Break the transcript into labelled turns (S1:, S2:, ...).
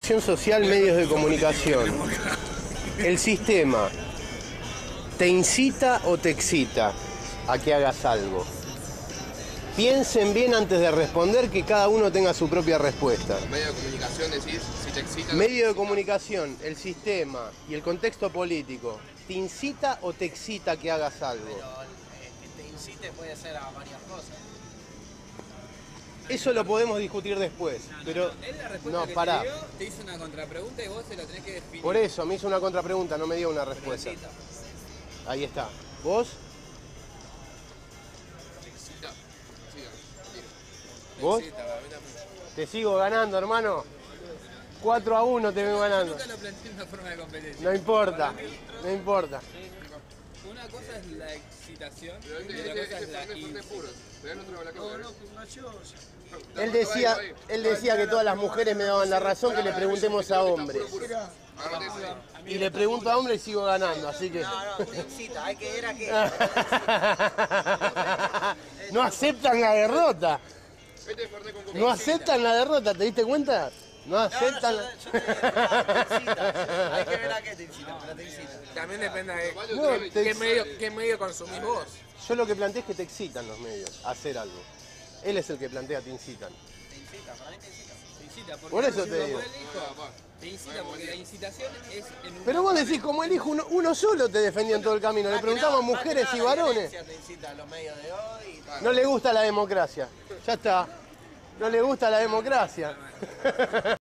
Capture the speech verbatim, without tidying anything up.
S1: Social, medios de comunicación. El sistema te incita o te excita a que hagas algo. Piensen bien antes de responder, que cada uno tenga su propia respuesta.
S2: Medio de comunicación decís, si te excita.
S1: Medio de comunicación, el sistema y el contexto político, ¿te incita o te excita a que hagas algo?
S3: Pero eh, que te incite puede ser a varias cosas.
S1: Eso lo podemos discutir después, pero
S4: Él la respuesta
S1: no,
S4: que
S1: pará.
S4: te dio, te hizo una contrapregunta y vos se la tenés que definir.
S1: Por eso me hizo una contrapregunta, no me dio una respuesta.
S4: Pero
S1: Ahí está. ¿Vos?
S2: Te excita. Siga, tiro.
S1: ¿Vos?
S4: Sí, para mí también.
S1: Te sigo ganando, hermano. cuatro a uno te vengo
S4: Yo
S1: ganando.
S4: nunca lo planteé en una forma de competencia.
S1: No importa,
S4: Para mí,
S1: no importa.
S4: una cosa es la excitación
S2: Pero
S4: y
S2: este,
S4: otra
S2: este,
S4: cosa
S2: este
S4: es la
S2: Fernet Fernet
S4: incitación.
S2: puro. Te dan otro balaco.
S3: No, no, con gaseosa.
S1: Él decía, él decía que todas las mujeres me daban la razón, que le preguntemos a hombres. Y le pregunto a hombres y sigo ganando, así que...
S3: No, no, te incita, hay que ver a qué.
S1: No aceptan la derrota.
S2: Este es Fernet con coca.
S1: No aceptan la derrota, ¿te diste cuenta? No aceptan la...
S3: Yo te- te incita. Hay que ver a qué te incita, pero te incita.
S4: También depende de
S1: No, te-
S4: qué medio, qué medio consumís vos.
S1: Yo lo que planteé es que te excitan los medios a hacer algo. Él es el que plantea te incitan.
S3: Te incita, para mí te incita.
S4: Te incita porque
S1: Por eso te
S4: como
S1: digo.
S4: él dijo, te incita porque la incitación es en un...
S1: Pero vos decís, como el hijo, uno, uno solo te defendió en todo el camino. Le preguntamos a mujeres y varones.
S3: Te incita a los medios de hoy.
S1: No le gusta la democracia. Ya está. No le gusta la democracia.